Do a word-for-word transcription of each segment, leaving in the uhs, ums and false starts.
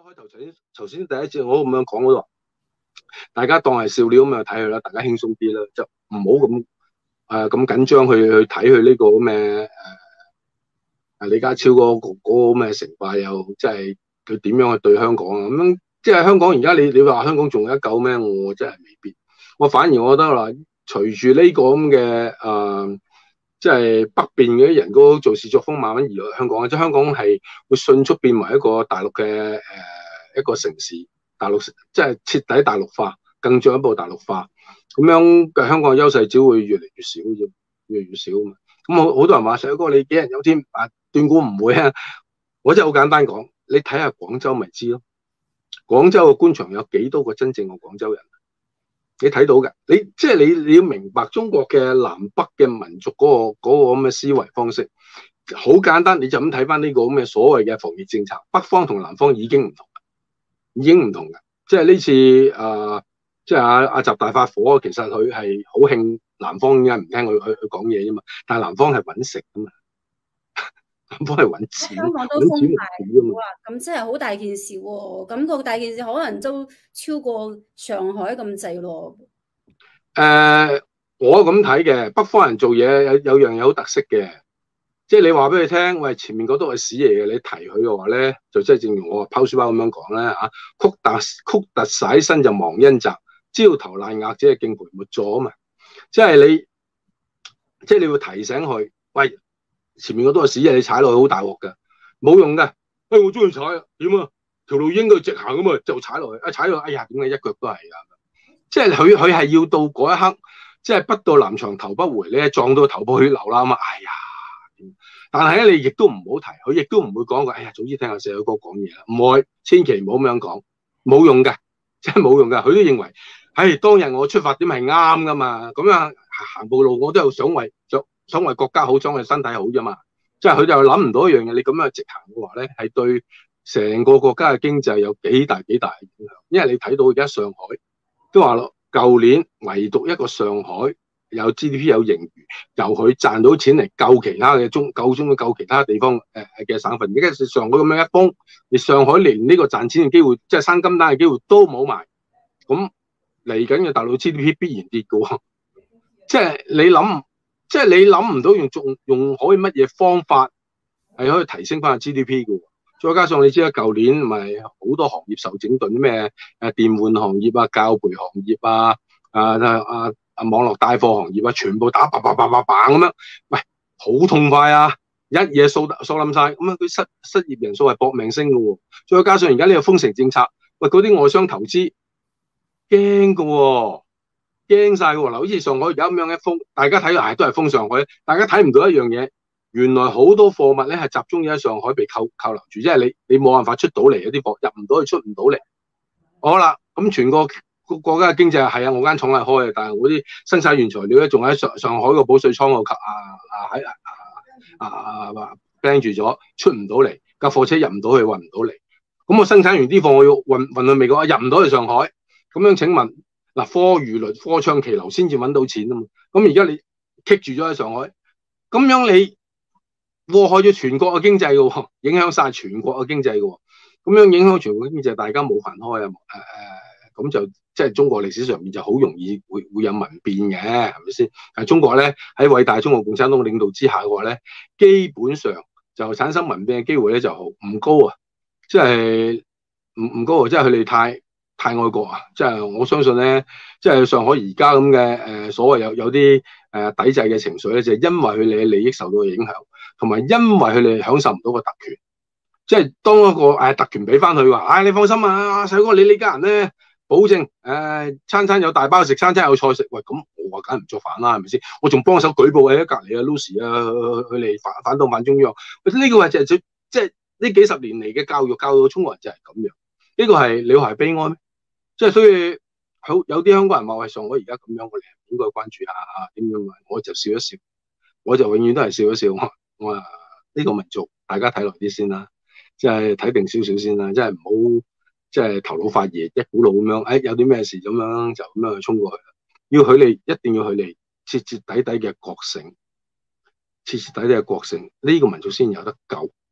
開頭頭先頭先第一次我咁樣講嗰度，大家當係笑料咁樣睇佢啦，大家輕鬆啲啦，就唔好咁誒咁緊張去去睇佢呢個咁嘅誒誒李家超嗰個嗰個咁嘅成敗，又即係佢點樣去對香港啊？咁樣即係香港而家你你話香港仲有一救咩？我真係未必，我反而我覺得啦，隨住呢個咁嘅誒。即係北邊嘅啲人嗰個做事作風慢慢移落香港，即係香港係會迅速變為一個大陸嘅誒、呃、一個城市，大陸即係徹底大陸化，更進一步大陸化，咁樣嘅香港嘅優勢只會越嚟越少啫，越嚟越少啊嘛。咁好好多人話細哥你杞人憂天啊，斷估唔會啊。我真係好簡單講，你睇下廣州咪知咯，廣州嘅官場有幾多個真正嘅廣州人？你睇到嘅，你即係你你要明白中國嘅南北嘅民族嗰個嗰個咁嘅思維方式，好簡單，你就咁睇翻呢個咁嘅所謂嘅防疫政策，北方同南方已經唔同，已經唔同嘅。即係呢次誒，即係阿阿習大發火，其實佢係好興南方點解唔聽佢佢佢講嘢啫嘛，但係南方係揾食噶嘛。南方係揾錢， 香港都封牌哇，咁真係好大件事喎！感覺大件事可能都超過上海咁滯咯。 誒、呃，我咁睇嘅，北方人做嘢有有樣嘢好特色嘅，即係你話俾佢聽，喂，前面嗰度係屎嚟嘅，你提佢嘅話咧，就即係正如我拋書包咁樣講咧嚇，曲突曲突曬身就忘恩責，焦頭爛額即係敬陪末座啊嘛，即係你即係你要提醒佢，喂。前面嗰都係屎嘢，你踩落去好大鑊㗎，冇用㗎。哎，我中意踩啊，點啊？條路應該直行㗎嘛，就踩落去，一踩落，哎呀，點解一腳都係㗎？即係佢佢係要到嗰一刻，即係不到南牆頭不回咧，撞到頭破血流啦嘛。哎呀，但係咧，你亦都唔好提，佢亦都唔會講個，哎呀，早知聽阿細佬哥講嘢啦，唔會，千祈唔好咁樣講，冇用㗎，即係冇用㗎。佢都認為，唉，當日我出發點係啱㗎嘛，咁樣行步路我都有想為想。想為國家好，想為身體好啫嘛，即係佢就諗唔到一樣嘢，你咁樣直行嘅話咧，係對成個國家嘅經濟有幾大幾大嘅影響。因為你睇到而家上海都話咯，舊年唯獨一個上海有 G D P 有盈餘，由佢賺到錢嚟救其他嘅中救中救其他地方誒嘅省份。而家上海咁樣一封，你上海連呢個賺錢嘅機會，即係生金單嘅機會都冇埋，咁嚟緊嘅大陸 G D P 必然跌嘅喎，即係你諗。即係你諗唔到用用用可以乜嘢方法係可以提升翻個 G D P 嘅，再加上你知啦，舊年咪好多行業受整頓，啲咩誒電換行業啊、教培行業啊、啊啊啊網絡帶貨行業啊，全部打叭叭叭叭叭咁樣，喂，好痛快啊！一嘢掃掃冧晒，咁樣佢失失業人數係搏命升嘅，再加上而家呢個封城政策，喂，嗰啲外商投資驚嘅。驚晒喎！嗱，好似上海而家咁樣一封，大家睇嚟都係封上海，大家睇唔到一樣嘢，原來好多貨物咧係集中喺上海被扣扣留住，即係你你冇辦法出到嚟，有啲貨入唔到去，出唔到嚟。好啦，咁全個國家嘅經濟係啊，我間廠係開嘅，但係我啲生產原材料咧仲喺上上海個保稅倉度啊啊喺啊啊啊釘住咗，出唔到嚟，架貨車入唔到去，運唔到嚟。咁我生產完啲貨，我要運運去美國，入唔到去上海，咁樣請問？嗱，貨如輪，貨暢其流先至揾到錢啊嘛！咁而家你棘住咗喺上海，咁樣你禍害咗全國嘅經濟嘅喎，影響晒全國嘅經濟嘅喎，咁樣影響全國嘅經濟，大家冇飯開啊！誒、呃、誒，咁就即係中國歷史上面就好容易會會有民變嘅，係咪先？但係中國咧喺偉大中國共產黨領導之下嘅話咧，基本上就產生民變嘅機會咧就唔高啊！即係唔唔高啊！即係佢哋太。太愛國啊！即係我相信咧，即係上海而家咁嘅誒所謂有有啲誒、呃、抵制嘅情緒咧，就係、是、因為佢哋嘅利益受到影響，同埋因為佢哋享受唔到個特權。即係當一個誒、呃、特權俾翻佢話，唉、哎，你放心啊，細哥你呢家人咧，保證誒、呃、餐餐有大包食，餐餐有菜食。喂，咁我話梗係唔作反啦，係咪先？我仲幫手舉報喺隔離啊 Lucy 啊，佢哋反反動反中央。呢、這個係就係即係呢幾十年嚟嘅教育教到中國人就係咁樣。呢、這個係你話係悲哀咩？即係所以好有啲香港人話喂，上海而家咁樣，我哋應該關注下點樣啊？我就笑一笑，我就永遠都係笑一笑。我我話呢個民族，大家睇落啲先啦，即係睇定少少先啦，即係唔好即係頭腦發熱，一股腦咁樣，誒、哎、有啲咩事咁樣就咁樣去衝過去啦。要佢哋一定要佢哋徹徹底底嘅覺醒，徹徹底底嘅覺醒，呢、這個民族先有得救。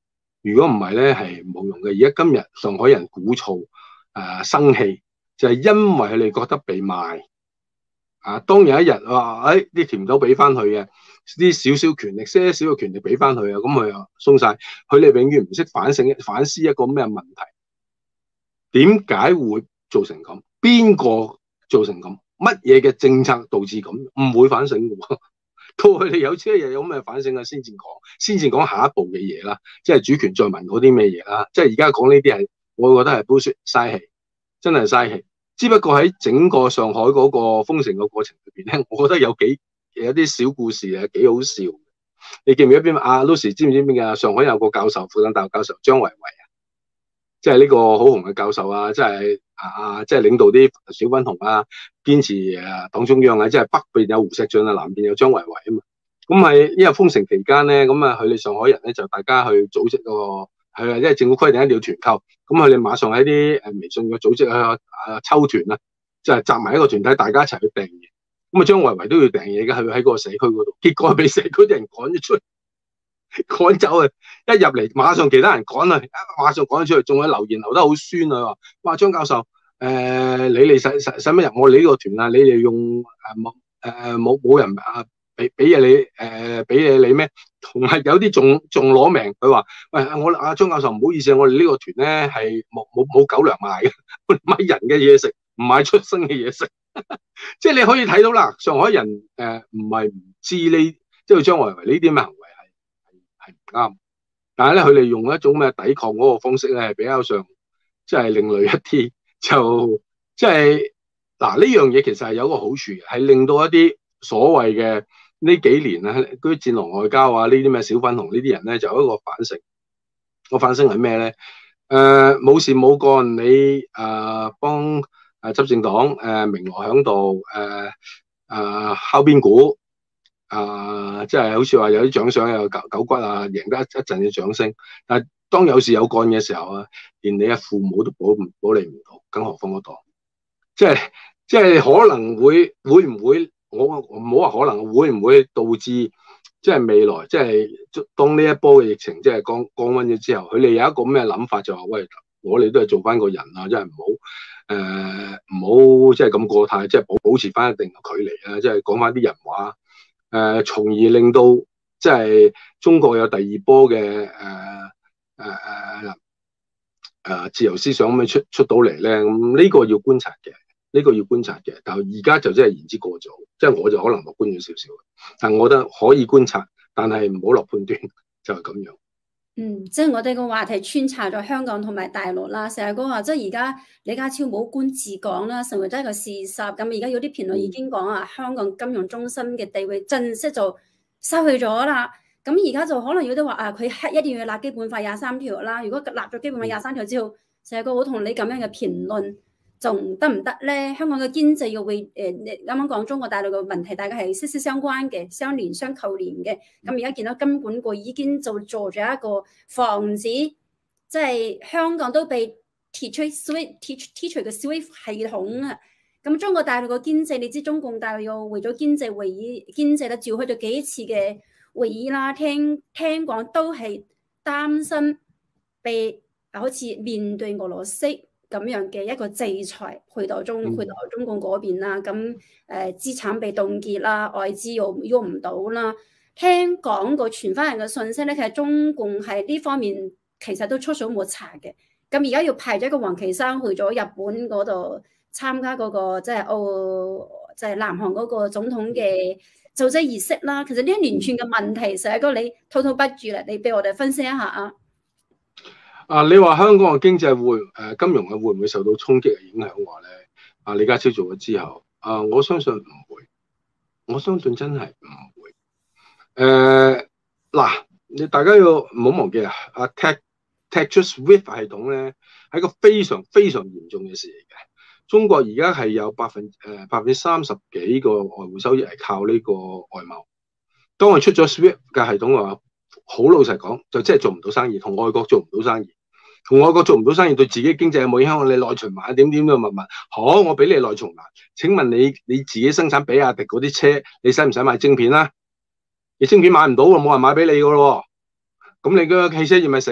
如果唔係咧，係冇用嘅。而家今日上海人鼓噪誒、呃、生氣，就係、是、因為佢哋覺得被賣。啊，當有一日話誒啲甜豆俾翻佢嘅，啲少少權力，些少嘅權力俾翻佢啊，咁佢又鬆晒。佢哋永遠唔識反省反思一個咩問題？點解會造成咁？邊個造成咁？乜嘢嘅政策導致咁？唔會反省嘅喎。到佢哋有朝一日有咩反省啊，先至講，先至講下一步嘅嘢啦。即係主權在民嗰啲咩嘢啦。即係而家講呢啲係，我覺得係 bullshit 嘥氣，真係嘥氣。只不過喺整個上海嗰個封城嘅過程裏邊咧，我覺得有幾有啲小故事係幾好笑。你記唔記得邊阿 Lucy 知唔知邊個？上海有個教授，復旦大學教授張維維啊，即係呢個好紅嘅教授啊，即係啊啊，即係領導啲小粉紅啊，堅持誒黨中央啊，即係北邊有胡錫進啊，南邊有張維維啊嘛。咁係因為封城期間咧，咁啊佢哋上海人咧就大家去組織個。係啊，因為政府規定一定要團購，咁佢哋馬上喺啲誒微信嘅組織去啊抽團啊，即係集埋一個團體，大家一齊去訂嘢。咁啊，張維維都要訂嘢嘅，係喺嗰個社區嗰度，結果俾社區啲人趕咗出去，趕走啊！一入嚟，馬上其他人趕啊，馬上趕咗出去，仲有留言留得好酸啊！話哇，張教授，誒、呃、你哋使使使乜入我哋呢個團啊？你哋用誒冇誒冇冇人啊？俾俾嘢你誒，俾嘢你咩？同埋有啲仲仲攞命，佢話：喂，我阿張教授唔好意思，我哋呢個團咧係冇冇冇狗糧賣嘅，我哋買人嘅嘢食，唔買出生嘅嘢食。即係你可以睇到啦，上海人誒唔係唔知呢，即係張維維呢啲咁嘅行為係係係唔啱。但係咧，佢哋用一種咩抵抗嗰個方式咧，係比較上即係另類一啲，就即係嗱呢樣嘢其實係有個好處嘅，係令到一啲所謂嘅。呢幾年啊，嗰啲戰狼外交啊，呢啲咩小粉紅呢啲人咧，就有一個反省。個反省係咩咧？誒、呃、冇事冇幹，你誒、呃、幫誒執政黨誒、呃、名落響度誒誒敲邊鼓啊，即係好似話有啲獎賞有狗狗骨啊，贏得一一陣嘅掌聲。但係當有事有幹嘅時候啊，連你嘅父母都保唔保你唔到，更何況嗰黨。即係即係可能會會唔會？我唔好話可能會唔會導致即係未來即係當呢一波嘅疫情即係降降溫咗之後，佢哋有一個咩諗法就話：喂，我哋都係做翻個人啊，即係唔好誒唔好即係咁過態，即係保保持翻一定嘅距離啊，即係講翻啲人話誒、呃，從而令到即係中國有第二波嘅誒誒誒誒自由思想咁樣出出到嚟咧，咁呢個要觀察嘅。呢個要觀察嘅，但係而家就真係言之過早，即係我就可能樂觀咗少少，但係我覺得可以觀察，但係唔好落判斷，就係咁樣。 嗯，即係我哋個話題穿插咗香港同埋大陸啦，成日講話即係而家李家超冇官治港啦，成為咗一個事實。咁而家有啲評論已經講啊，香港金融中心嘅地位正式就失去咗啦。咁而家就可能有啲話啊，佢一定要立基本法廿三條啦。如果立咗基本法廿三條之後，成日個好同你咁樣嘅評論。仲得唔得咧？香港嘅經濟又會誒，你啱啱講中國大陸嘅問題，大家係息息相關嘅，相連相扣連嘅。咁而家見到金管局已經就做咗一個防止，即係香港都被剔除 SWIFT 剔除嘅 SWIFT 系統啊。咁中國大陸嘅經濟，你知中共大陸又為咗經濟會議，經濟咧召開咗幾次嘅會議啦。聽聽講都係擔心被好似面對俄羅斯咁樣嘅一個制裁去到中去到中共嗰邊啦，咁誒、呃、資產被凍結啦，外資又喐唔到啦。聽講個傳翻人嘅信息咧，其實中共喺呢方面其實都出手冇查嘅。咁而家要派咗一個王岐山去咗日本嗰度參加嗰、那個即係澳即係南韓嗰個總統嘅就職儀式啦。其實呢一連串嘅問題，成哥你滔滔不絕啦，你俾我哋分析一下啊。 啊！你話香港嘅經濟會誒、呃、金融嘅會唔會受到衝擊嘅影響話咧？啊，李家超做咗之後，啊，我相信唔會，我相信真係唔會。誒、呃、嗱，你大家要唔好忘記啊！啊 ，tax tax SWIFT 系統咧係一個非常非常嚴重嘅事嚟嘅。中國而家係有百分誒百分之三十幾個外匯收益係靠呢個外貿。當佢出咗 SWIFT 嘅系統嘅話，好老實講，就真係做唔到生意，同外國做唔到生意，同外國做唔到生意，對自己經濟有冇影響？你內循環點點嘅物物，好，我俾你內循環。請問你你自己生產比亞迪嗰啲車，你使唔使買晶片啦？你晶片買唔到，冇人買俾你噶咯。咁你個汽車業咪死啊？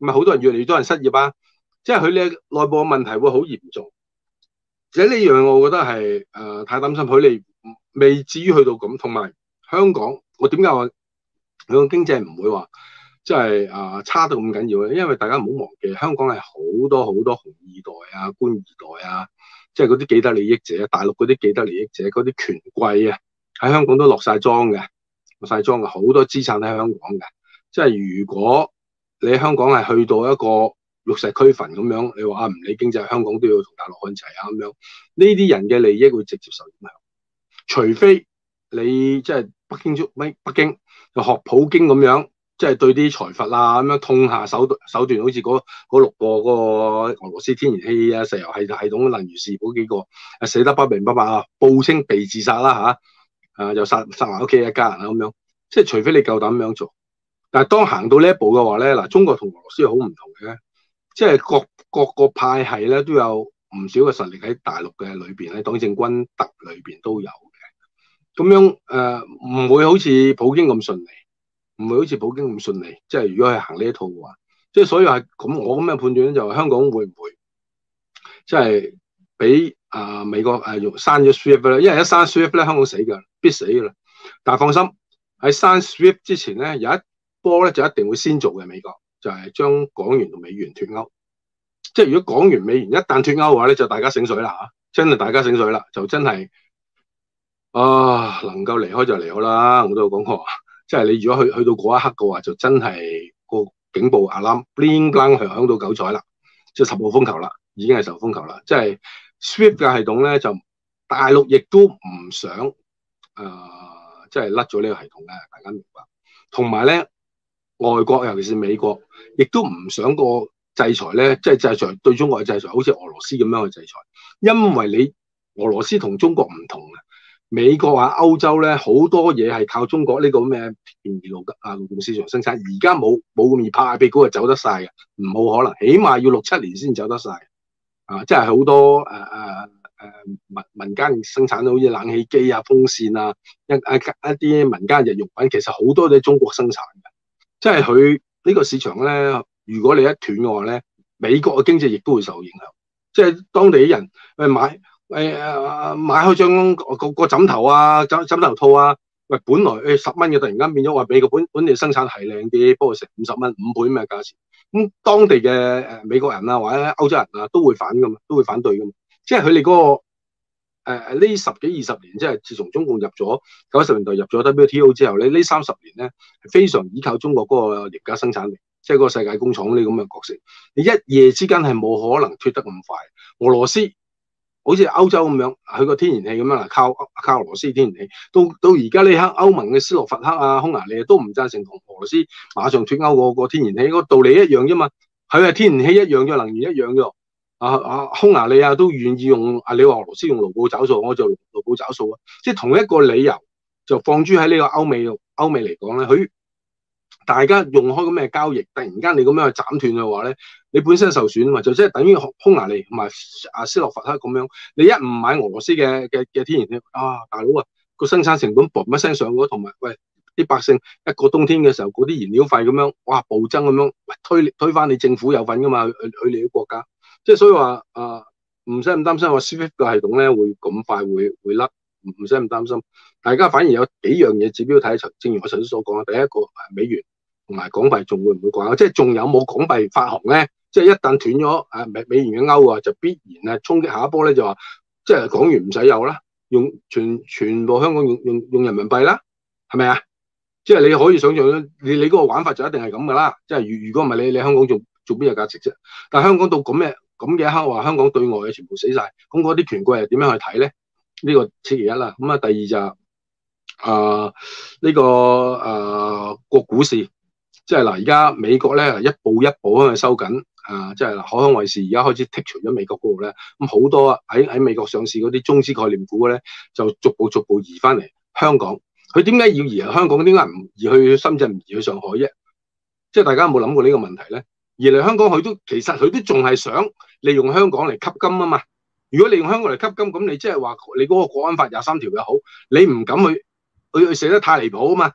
咪好多人越嚟越多人失業啊，即係佢哋內部嘅問題會好嚴重。而呢樣我覺得係誒、呃、太擔心，佢哋未至於去到咁。同埋香港，我點解話佢個經濟唔會話即係啊差到咁緊要咧？因為大家唔好忘記，香港係好多好多紅二代啊、官二代啊，即係嗰啲既得利益者，大陸嗰啲既得利益者，嗰啲權貴啊，喺香港都落晒莊嘅，落晒莊嘅，好多資產喺香港嘅。即係如果你喺香港係去到一個玉石俱焚咁樣，你話啊唔理經濟，香港都要同大陸看齊啊咁樣，呢啲人嘅利益會直接受影響。除非你即係北京捉咩？北京就學普京咁樣，即係對啲財閥啊咁樣痛下手手段，好似嗰嗰六個嗰個俄羅斯天然氣啊、石油系系統能源事嗰幾個啊死得不明不白啊，報稱被自殺啦嚇，啊又殺殺埋屋企一家人啊咁樣，即係除非你夠膽咁樣做。但係當行到呢一步嘅話咧，嗱，中國同俄羅斯係好唔同嘅，即係各各個派系咧都有唔少嘅實力喺大陸嘅裏邊，喺黨政軍特裏邊都有嘅。咁樣誒唔會好似普京咁順利，唔會好似普京咁順利。即係如果係行呢一套嘅話，即係所以係咁，我咁嘅判斷咧就係香港會唔會即係俾啊美國誒用刪咗 SWIFT 咧？因為一刪 SWIFT 咧，香港死㗎，必死㗎啦。但係放心，喺刪 SWIFT 之前咧有一波咧就一定會先做嘅，美國就係、是、將港元同美元脫鈎。即係如果港元美元一旦脫鈎嘅話咧，就大家醒水啦嚇，真係大家醒水啦，就真係啊能夠離開就離開啦。我都有講過，即係你如果去去到嗰一刻嘅話，就真係個警報 alarm bling bling 響響到九彩啦，即係十號風球啦，已經係十號風球啦。即係 SWIFT 嘅系統咧，就大陸亦都唔想誒、呃，即係甩咗呢個系統嘅，大家明白。同埋咧。外國尤其是美國，亦都唔想個制裁咧，即係制裁對中國嘅制裁，好似俄羅斯咁樣嘅制裁。因為你俄羅斯同中國唔同嘅，美國啊、歐洲咧好多嘢係靠中國呢個咩便宜勞啊勞動市場生產，而家冇冇咁易拍屁股就走得晒嘅，唔冇可能，起碼要六七年先走得晒。啊，即係好多誒誒誒民民間生產到好似冷氣機啊、風扇啊、一一一啲民間日用品，其實好多都係中國生產嘅。即係佢呢個市場咧，如果你一斷嘅話咧，美國嘅經濟亦都會受影響。即係當地啲人誒買誒、呃、買開張個個枕頭啊、枕枕頭套啊，喂，本來誒十蚊嘅，突然間變咗話美國本本地生產係靚啲，不過成五十蚊五倍咩價錢？咁、嗯、當地嘅誒美國人啊或者歐洲人啊都會反噶嘛，都會反對噶嘛。即係佢哋嗰個。誒誒呢十幾二十年，即係自從中共入咗九十年代入咗 W T O 之後咧，呢三十年咧係非常依靠中國嗰個廉價生產力，即係嗰個世界工廠呢咁嘅角色。你一夜之間係冇可能脫得咁快。俄羅斯好似歐洲咁樣，佢個天然氣咁樣啦，靠靠俄羅斯天然氣。到到而家呢刻，歐盟嘅斯洛伐克啊、匈牙利都唔贊成同俄羅斯馬上脫鈎個個天然氣，個道理一樣啫嘛。佢係天然氣一樣嘅，能源一樣嘅。啊啊，匈牙利啊都願意用啊，你話俄羅斯用盧布找數，我就盧布找數啊！即係同一個理由，就放諸喺呢個歐美歐美嚟講咧，佢大家用開咁嘅交易，突然間你咁樣去斬斷嘅話咧，你本身受損啊嘛，就即係等於匈牙利同埋啊斯洛伐克咁樣，你一唔買俄羅斯嘅嘅嘅天然氣啊，大佬啊個生產成本嘣一聲上咗，同埋喂啲百姓一個冬天嘅時候嗰啲燃料費咁樣，哇暴增咁樣，推推翻你政府有份噶嘛，去去你啲國家。即係所以話啊，唔使咁擔心話 SWIFT 嘅系統咧會咁快會會甩，唔使咁擔心。大家反而有幾樣嘢指標睇，正如我頭先所講啦。第一個美元同埋港幣仲會唔會掛鈎？即係仲有冇港幣發行咧？即係一旦斷咗啊美美元嘅鈎啊，就必然啊衝擊下一波咧，就話即係港元唔使有啦，用全全部香港用用用人民幣啦，係咪啊？即係你可以想象你你嗰個玩法就一定係咁噶啦。即係如如果唔係你你香港做做邊有價值啫？但係香港到咁嘅。咁嘅一刻話香港對外嘅全部死晒，咁嗰啲權貴係點樣去睇咧？呢、這個此其一啦。咁啊，第二就啊、是、呢、呃這個啊個、呃、股市，即係嗱，而家美國咧一步一步喺度收緊啊，即係嗱，海康威視而家開始剔除咗美國嗰度咧，咁好多喺喺美國上市嗰啲中資概念股咧，就逐步逐步移翻嚟香港。佢點解要移嚟香港？點解唔移去深圳、唔移去上海啫？即係大家有冇諗過呢個問題咧？而嚟香港，佢都其實佢都仲係想利用香港嚟吸金啊嘛。如果利用香港嚟吸金，咁你即係話你嗰個國安法廿三條又好，你唔敢去去去寫得太離譜啊嘛。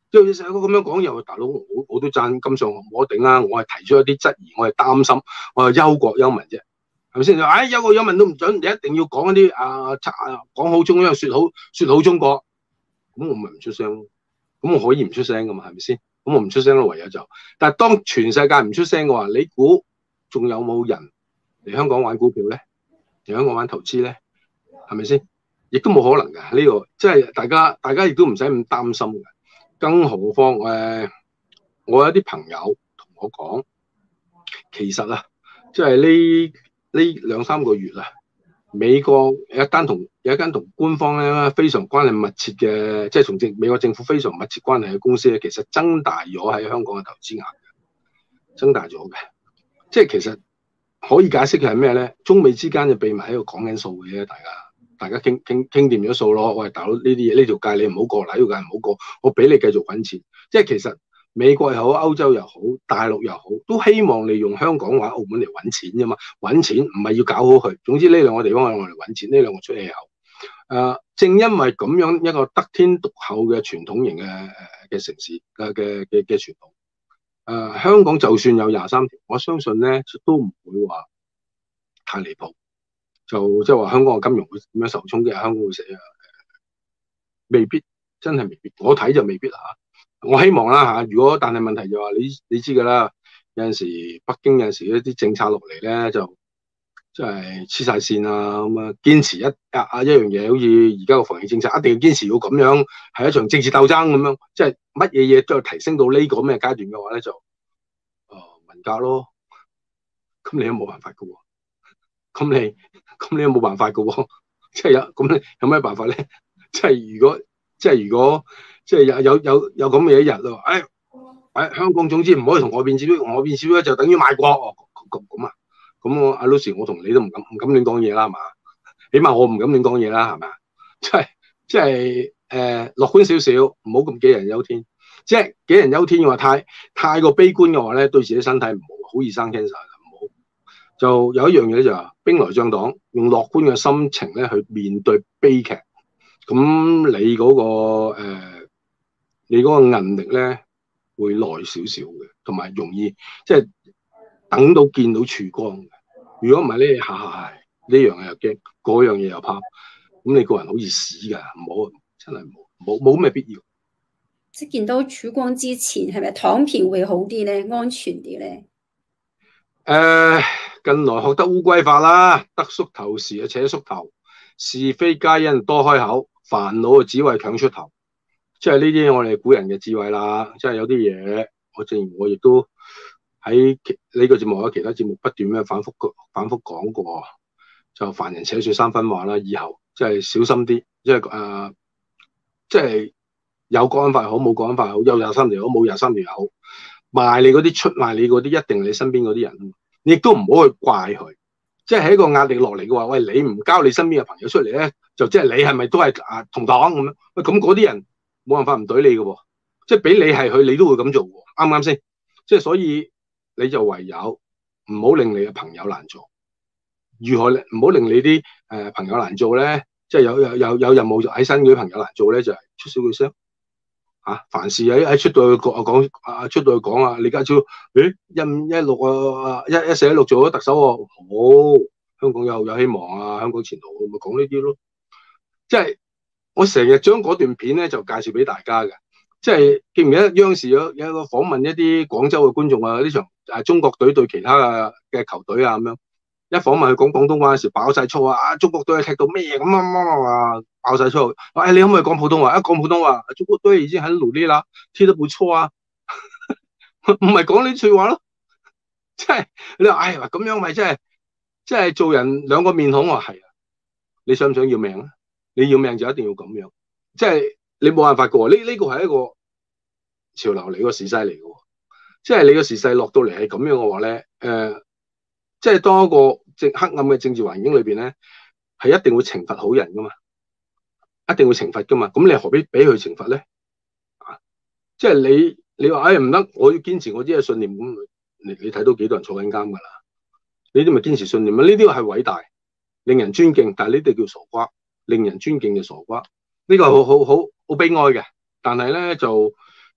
即係成個咁樣講，又大佬我我都讚金上冇得頂啦，我係提出一啲質疑，我係擔心，我係憂國憂民啫，係咪先？唉，憂國憂民都唔準，你一定要講一啲啊講好中央，説好説好中國，咁我咪唔出聲咯。咁我可以唔出聲噶嘛，係咪先？咁我唔出聲咯，唯有就。但係當全世界唔出聲嘅話，你估仲有冇人嚟香港玩股票咧？嚟香港玩投資咧？係咪先？亦都冇可能㗎。呢、這個即係大家，大家亦都唔使咁擔心嘅。更何況誒、呃，我有啲朋友同我講，其實啊，即係呢呢兩三個月啊，美國有一間同有一間同官方咧非常關係密切嘅，即係同政美國政府非常密切關係嘅公司咧，其實增大咗喺香港嘅投資額，增大咗嘅。即係其實可以解釋嘅係咩咧？中美之間嘅秘密喺度講緊數嘅啫，大家。大家傾傾傾掂咗數咯，喂大佬，呢啲嘢呢條界你唔好過，嗱呢條界唔好過，我俾你繼續揾錢。即係其實美國又好，歐洲又好，大陸又好，都希望利用香港或者澳門嚟揾錢啫嘛。揾錢唔係要搞好佢，總之呢兩個地方係我嚟揾錢，呢兩個出氣口。誒、呃，正因為咁樣一個得天獨厚嘅傳統型嘅誒嘅城市嘅嘅嘅嘅傳統，誒、呃、香港就算有廿三條，我相信咧都唔會話太離譜。就即係話香港嘅金融會點樣受衝擊，香港會死啊？未必，真係未必。我睇就未必嚇。我希望啦嚇。如果但係問題就話你你知㗎啦，有陣時北京有陣時一啲政策落嚟咧，就即係黐晒線啊咁啊，堅持一啊啊一樣嘢，好似而家個防疫政策一定要堅持要咁樣，係一場政治鬥爭咁樣，即係乜嘢嘢都要提升到呢個咩階段嘅話咧，就誒、呃、文革咯。咁你都冇辦法㗎喎。咁你咁你有冇辦法噶喎？即係有咁你有咩辦法咧？即係如果即係如果即係有有有有咁嘅一日咯，誒誒香港總之唔可以同外邊接觸，外邊接觸就等於賣國哦咁咁啊！咁我阿 Lucy 我同你都唔敢唔敢亂講嘢啦，係嘛？起碼我唔敢亂講嘢啦，係咪啊？即係即係誒樂觀少少，唔好咁杞人憂天。即係杞人憂天嘅話，太太過悲觀嘅話咧，對自己身體唔好，好易生 cancer。就有一樣嘢就係兵來將擋，用樂觀嘅心情咧去面對悲劇。咁你嗰、那個誒、呃，你嗰個韌力咧會耐少少嘅，同埋容易即係、就是、等到見到曙光嘅。如果唔係咧，下下係呢樣嘢又驚，嗰樣嘢又怕，咁你個人好似屎㗎，唔好，真係冇冇冇咩必要。 即係見到曙光之前，係咪躺平會好啲咧，安全啲咧？ 誒、呃，近來學得烏龜法啦，得縮頭時啊且縮頭，是非皆因多開口，煩惱啊只為強出頭。即係呢啲我哋古人嘅智慧啦。即係有啲嘢，我正如我亦都喺呢個節目有其他節目不斷咁反覆反覆講過，就凡人且說三分話啦。以後即係小心啲，即係誒，即係有國安法好，冇國安法好，有廿三條好，冇廿三條好，賣你嗰啲出賣你嗰啲，一定係你身邊嗰啲人。你亦都唔好去怪佢，即係喺一個壓力落嚟嘅話，喂，你唔交你身邊嘅朋友出嚟咧，就即係你係咪都係啊同黨咁樣？喂，咁嗰啲人冇辦法唔懟你嘅喎，即係俾你係佢，你都會咁做喎，啱唔啱先？即係所以你就唯有唔好令你嘅朋友難做。如何唔好令你啲誒、呃、朋友難做咧？即係有有有有任務喺身嗰啲朋友難做咧，就係、是、出少句聲。啊！凡事喺喺出到去講講啊，出到去講啊，李家超，誒一五一六啊，一一四一六做咗特首喎，好，香港有有希望啊，香港前途咪講呢啲咯。即係我成日將嗰段片咧就介紹俾大家嘅，即係記唔記得央視有有一個訪問一啲廣州嘅觀眾啊，呢場誒中國隊對其他嘅嘅球隊啊咁樣。一訪問佢講廣東話嘅時，爆晒粗啊！啊，中國隊踢到咩咁啊啊！爆晒粗，哎，你可唔可以講普通話？一講普通話，中國隊已經很努力啦，踢得不錯啊！唔係講呢句話咯，即係你話，哎，咁樣咪即係即係做人兩個面孔啊！係啊，你想唔想要命啊？你要命就一定要咁樣，即係你冇辦法噶喎。呢呢個係一個潮流嚟，個時勢嚟嘅，即係你個時勢落到嚟係咁樣嘅話咧，誒、呃。即係當一個正黑暗嘅政治環境裏邊咧，係一定會懲罰好人噶嘛，一定會懲罰噶嘛。咁你何必俾佢懲罰咧？啊，即係你你話唉唔得，我要堅持我啲嘅信念，咁你你睇到幾多人坐緊監噶啦？呢啲咪堅持信念啊？呢啲係偉大，令人尊敬，但係呢啲叫傻瓜，令人尊敬嘅傻瓜。呢個係好好好好悲哀嘅，但係咧就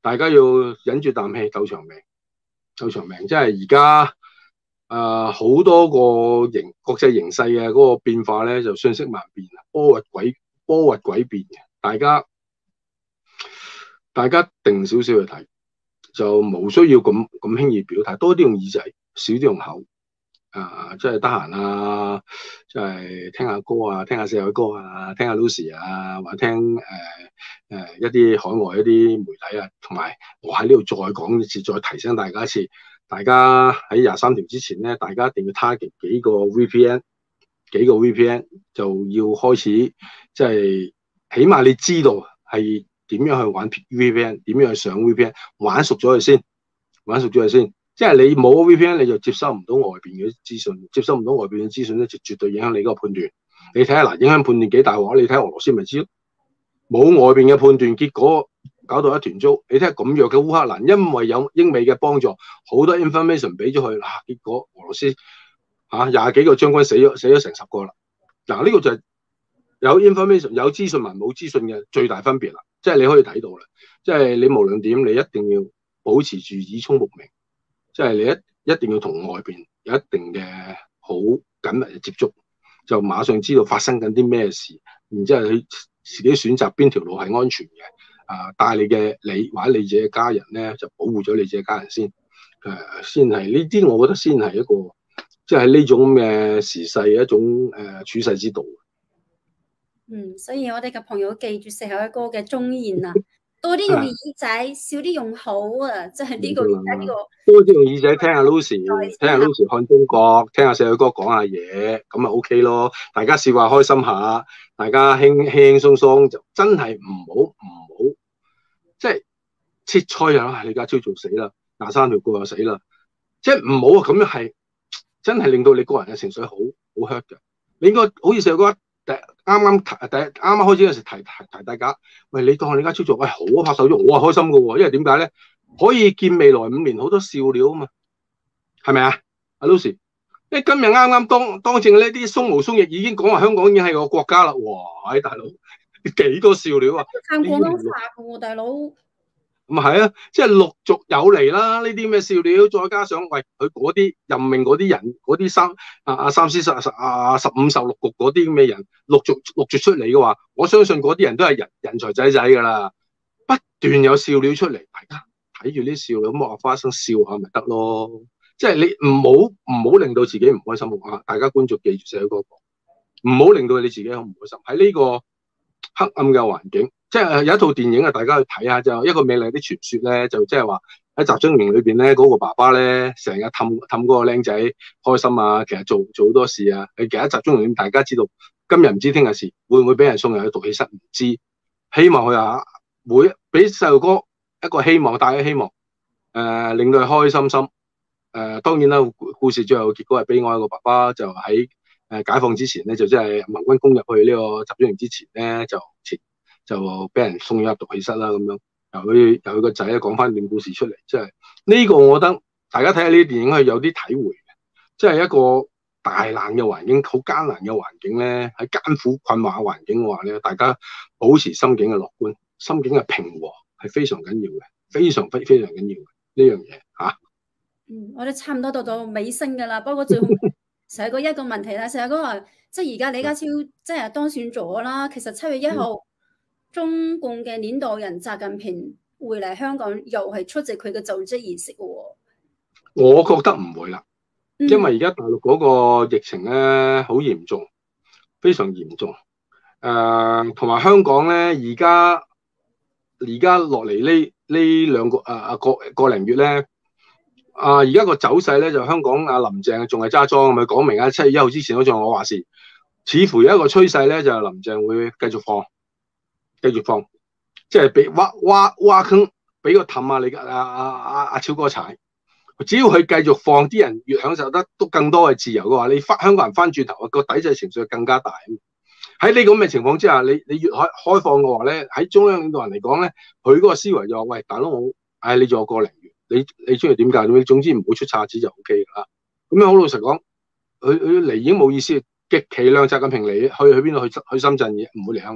大家要忍住啖氣，鬥長命，鬥長命。即係而家誒好多個形國際形勢嘅嗰個變化咧，就瞬息萬變啊，波譎詭波譎詭變嘅。大家大家定少少去睇，就冇需要咁咁輕易表態，多啲用耳仔，少啲用口。啊，即係得閒啊，即係聽下歌啊，聽下四海歌啊，聽下 Lucy 啊，或者聽誒誒、呃呃、一啲海外一啲媒體啊，同埋我喺呢度再講一次，再提醒大家一次，大家喺廿三條之前咧，大家一定要 target 幾個 V P N， 幾個 V P N 就要開始，即係起碼你知道係點樣去玩 V P N， 點樣去上 V P N， 玩熟咗佢先，玩熟咗佢先。即係你冇 V P N， 你就接收唔到外邊嘅資訊，接收唔到外邊嘅資訊咧，就絕對影響你嗰個判斷。你睇下嗱，影響判斷幾大鑊？你睇下俄羅斯咪知咯，冇外邊嘅判斷，結果搞到一團糟。你睇下咁弱嘅烏克蘭，因為有英美嘅幫助，好多 information 俾咗佢，嗱、啊，結果俄羅斯吓廿、啊、幾個將軍死咗，死咗成十個啦。嗱、啊，呢、這個就係有 information 有資訊同冇資訊嘅最大分別啦。即係你可以睇到啦，即係你無論點，你一定要保持住耳聰目明。即係你一一定要同外邊有一定嘅好緊密嘅接觸，就馬上知道發生緊啲咩事，然之後你自己選擇邊條路係安全嘅，啊，帶你嘅你或者你自己嘅家人咧，就保護咗你自己嘅家人先，誒、啊，先係呢啲，我覺得先係一個，即係呢種嘅時勢一種誒、呃、處世之道。 嗯，所以我哋嘅朋友記住四海哥嘅忠言啊！多啲用耳仔，少啲用口啊！即係呢個而家呢個， 多啲用耳仔聽下 Lucy， 聽下 Lucy 看中國，聽下四海哥講下嘢，咁咪 OK 咯。大家笑下開心下，大家輕輕鬆鬆就真係唔好唔好，即係切菜啊！李家超做死啦，廿三條過又死啦，即係唔好啊！咁樣係真係令到你個人嘅情緒好好 hurt 嘅。你應該好似四海哥。第啱啱提第啱啱開始嗰時提提提大家，喂，你當李家超做，喂，好啊，拍手喐，我係開心噶喎，因為點解咧？可以見未來五年好多笑料啊嘛，係咪啊？阿 Lucy，因為今日啱啱當當政呢啲鬆毛鬆翼已經講話香港已經係個國家啦，哇！大佬幾多笑料啊？ 撐廣東話噶喎，大佬。 咁啊係啊，即係陸續有嚟啦，呢啲咩笑料，再加上喂佢嗰啲任命嗰啲人，嗰啲三啊啊三司十十啊十五十六局嗰啲咁嘅人，陸續陸續出嚟嘅話，我相信嗰啲人都係人人才仔仔噶啦，不斷有笑料出嚟，大家睇住啲笑料，咁我花生笑下咪得咯，即係你唔好唔好令到自己唔開心啊！大家觀眾記住寫嗰個，唔好令到你自己好唔開心喺呢個黑暗嘅環境。即係有一套電影啊，大家去睇下就一個美麗的傳說咧，就即係話喺集中營裏邊咧，嗰個爸爸咧成日氹氹嗰個僆仔開心啊，其實做做好多事啊。其實集中營大家知道今日唔知聽日事，會唔會俾人送入去毒氣室唔知。希望佢啊會俾細路哥一個希望，帶咗希望，誒、呃、令到佢開開心心。誒、呃、當然啦，故事最後結果係悲哀，個爸爸就喺誒解放之前咧，就即係盟軍攻入去呢個集中營之前咧就前。就俾人送咗入毒氣室啦，咁樣由佢由佢個仔講翻段故事出嚟，即係呢個我覺得大家睇下呢啲電影係有啲體會嘅，即係一個大難嘅環境，好艱難嘅環境咧，喺艱苦困惑嘅環境嘅話咧，大家保持心境嘅樂觀，心境嘅平和係非常緊要嘅，非常非非常緊要嘅呢樣嘢嚇。 嗯，我哋差唔多到到尾聲㗎啦，不過最後成個一個問題啦，成個話即係而家李家超即係當選咗啦，其實七月一號。嗯中共嘅領導人習近平會嚟香港，又係出席佢嘅就職儀式喎。 我覺得唔會啦， 嗯、 因為而家大陸嗰個疫情咧好嚴重，非常嚴重。誒、呃，同埋香港咧，而家而家落嚟呢呢兩個誒誒個個零月咧，啊而家個走勢咧就香港阿林鄭仲係揸莊，咪講明啊七月一號之前嗰場我話事，似乎有一個趨勢咧就係、是、林鄭會繼續放。繼續放，即係俾挖挖挖坑，俾個氹啊！你阿阿阿阿超哥踩，只要佢繼續放，啲人越享受得都更多嘅自由嘅話，你翻香港人翻轉頭啊，個抵制情緒更加大。喺呢個咁嘅情況之下，你你越開開放嘅話咧，喺中央領導人嚟講咧，佢嗰個思維就話：喂，大佬我，唉、哎，你仲有個零月，你你中意點解？總之唔好出岔子就 O K 噶啦。咁樣好老實講，佢佢嚟已經冇意思，極其量習近平嚟去去邊度去去深圳嘅，唔會嚟香港。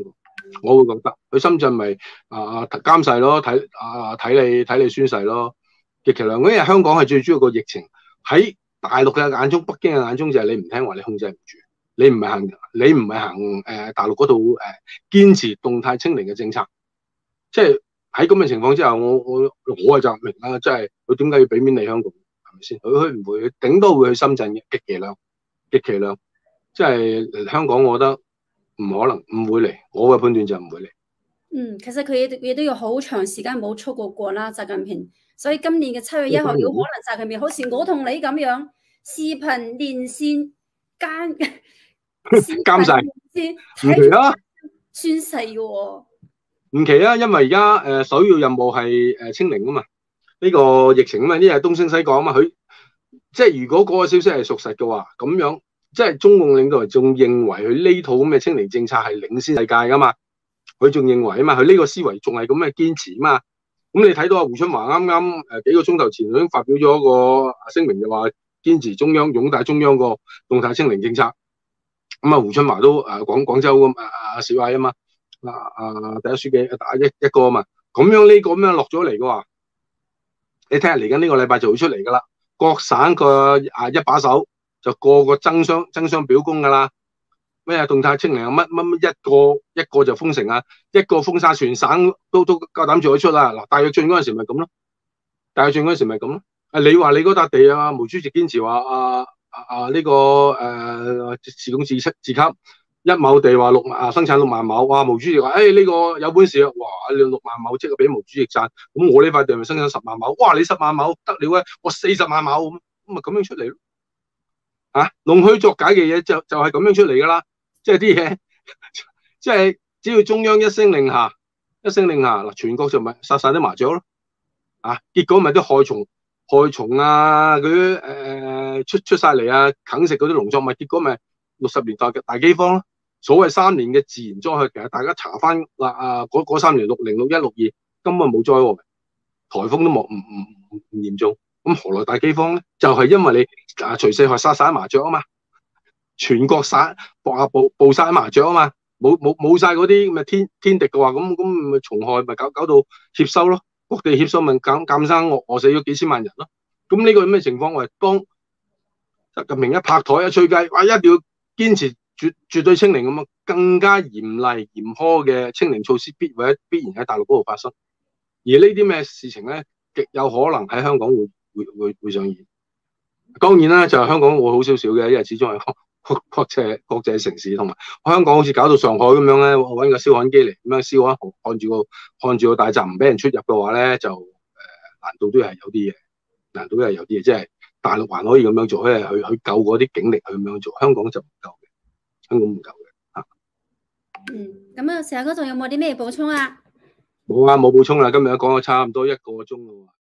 我會覺得去深圳咪啊監視咯，睇啊睇你睇你宣誓咯，極其量。因為香港係最主要個疫情喺大陸嘅眼中，北京嘅眼中就係你唔聽話，你控制唔住，你唔係行你唔係行誒、呃、大陸嗰度誒堅持動態清零嘅政策，即係喺咁嘅情況之下，我我我就明啦，即係佢點解要俾面你香港？係咪先？佢佢唔會，佢頂多會去深圳嘅，極其量，極其量，即係嚟香港，我覺得唔可能，唔會嚟。我嘅判斷就唔會嚟。 嗯，其實佢亦都要好長時間冇出過國啦，習近平。所以今年嘅七月一號有可能習近平好似我同你咁樣視頻連線監監誓，唔奇啊， 宣誓嘅喎。 唔奇啊，因為而家誒首要任務係誒清零啊嘛，呢、這個疫情啊嘛，呢係東升西降啊嘛，佢即係如果嗰個消息係屬實嘅話，咁樣即係中共領導人仲認為佢呢套咁嘅清零政策係領先世界噶嘛，佢仲認為啊嘛，佢呢個思維仲係咁嘅堅持啊嘛，咁你睇到阿胡春華啱啱誒幾個鐘頭前已經發表咗一個聲明，就話堅持中央擁戴中央個動態清零政策，咁啊胡春華都誒廣廣州咁啊啊小偉啊嘛。啊啊！第一書記打一一個啊嘛，咁樣呢個咁樣落咗嚟嘅話，你睇下嚟緊呢個禮拜就會出嚟噶啦。各省個啊一把手就個個爭相爭相表功噶啦。咩動態清零啊，乜乜乜一個一個就封城啊，一個封晒全省都都夠膽做得出啦。嗱，戴躍進嗰陣時咪咁咯，戴躍進嗰陣時咪咁咯。啊，你話你嗰笪地啊，毛主席堅持話啊啊啊呢、這個誒自供自給自給。一畝地話六啊生產六萬畝，哇！毛主席話：，誒、哎、呢、這個有本事啊！哇！你六萬畝即係俾毛主席賺，咁我呢塊地咪生產十萬畝，哇！你十萬畝得了啊，我四十萬畝咁，咁咪咁樣出嚟咯。啊，弄虛作假嘅嘢就就係咁樣出嚟噶啦，即係啲嘢，即係只要中央一聲令下，一聲令下嗱，全國就咪殺晒啲麻雀咯。啊，結果咪啲害蟲害蟲啊，嗰啲誒出出晒嚟啊，啃食嗰啲農作物，結果咪六十年代嘅大饑荒咯。所謂三年嘅自然災害，其實大家查翻嗱啊，嗰三年六零六一六二根本冇災禍，颱風都冇，唔唔唔唔嚴重，咁何來大饑荒咧？就係、是、因為你啊除四害殺晒麻雀啊嘛，全國殺搏下捕捕晒麻雀啊嘛，冇冇冇晒嗰啲咁嘅天天敵嘅話，咁咁咪蟲害咪搞搞到協收咯，各地協收咪減減生餓餓死咗幾千萬人咯。咁呢個咩情況？我係當習近平一拍台一吹雞，哇！一定要堅持。絕絕對清零咁啊，更加嚴厲嚴苛嘅清零措施必或者必然喺大陸嗰度發生，而呢啲咩事情咧，極有可能喺香港會會會會上現。當然啦，就係香港會好少少嘅，因為始終係國國際國際城市，同埋香港好似搞到上海咁樣咧，搵個燒焊機嚟咁樣燒焊，看住個看住個大閘唔俾人出入嘅話咧，就誒、呃、難度都係有啲嘢，難度都係有啲嘢，即係大陸還可以咁樣做咧，去去救嗰啲警力去咁樣做，香港就唔夠。香港唔夠嘅嚇。 嗯，咁啊，石哥仲有冇啲咩補充啊？ 冇啊，冇補充啦。今日講咗差唔多一個鐘咯。